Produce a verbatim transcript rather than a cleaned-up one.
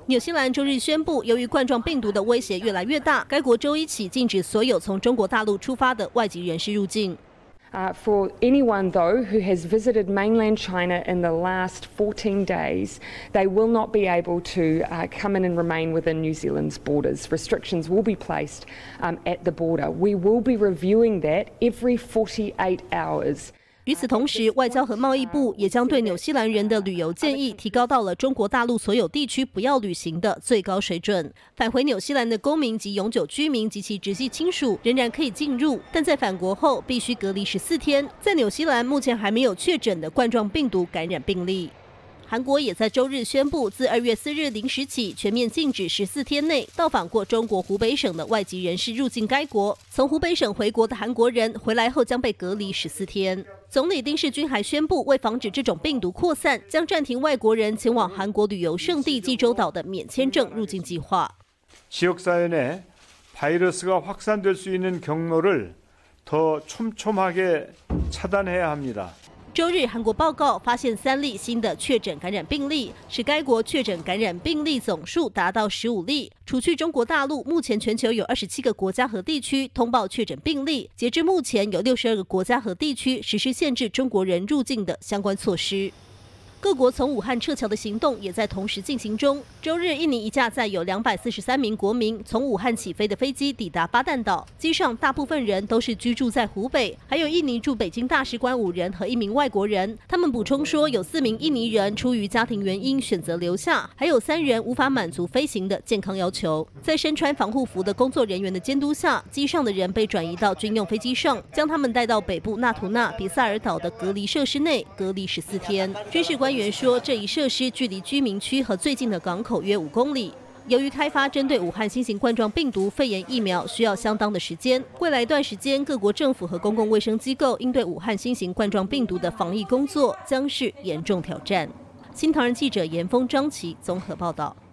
纽西兰周日宣布，由于冠状病毒的威胁越来越大，该国周一起禁止所有从中国大陆出发的外籍人士入境。 Uh, for anyone, though, who has visited mainland China in the last fourteen days, they will not be able to uh, come in and remain within New Zealand's borders. Restrictions will be placed um, at the border. We will be reviewing that every forty-eight hours. 与此同时，外交和贸易部也将对纽西兰人的旅游建议提高到了中国大陆所有地区不要旅行的最高水准。返回纽西兰的公民及永久居民及其直系亲属仍然可以进入，但在返国后必须隔离十四天。在纽西兰目前还没有确诊的冠状病毒感染病例。 韩国也在周日宣布，自二月四日零时起，全面禁止十四天内到访过中国湖北省的外籍人士入境该国。从湖北省回国的韩国人回来后将被隔离十四天。总理丁世均还宣布，为防止这种病毒扩散，将暂停外国人前往韩国旅游胜地济州岛的免签证入境计划。 지역사회 내 바이러스가 확산될 수 있는 경로를 더 촘촘하게 차단해야 합니다. 周日，韩国报告发现三例新的确诊感染病例，使该国确诊感染病例总数达到十五例。除去中国大陆，目前全球有二十七个国家和地区通报确诊病例。截至目前，有六十二个国家和地区实施限制中国人入境的相关措施。 各国从武汉撤侨的行动也在同时进行中。周日，印尼一架载有两百四十三名国民从武汉起飞的飞机抵达巴旦岛，机上大部分人都是居住在湖北，还有印尼驻北京大使馆五人和一名外国人。他们补充说，有四名印尼人出于家庭原因选择留下，还有三人无法满足飞行的健康要求。在身穿防护服的工作人员的监督下，机上的人被转移到军用飞机上，将他们带到北部纳图纳比萨尔岛的隔离设施内隔离十四天。军事官员 官员说，这一设施距离居民区和最近的港口约五公里。由于开发针对武汉新型冠状病毒肺炎疫苗需要相当的时间，未来一段时间，各国政府和公共卫生机构应对武汉新型冠状病毒的防疫工作将是严重挑战。新唐人记者严峰、张琪综合报道。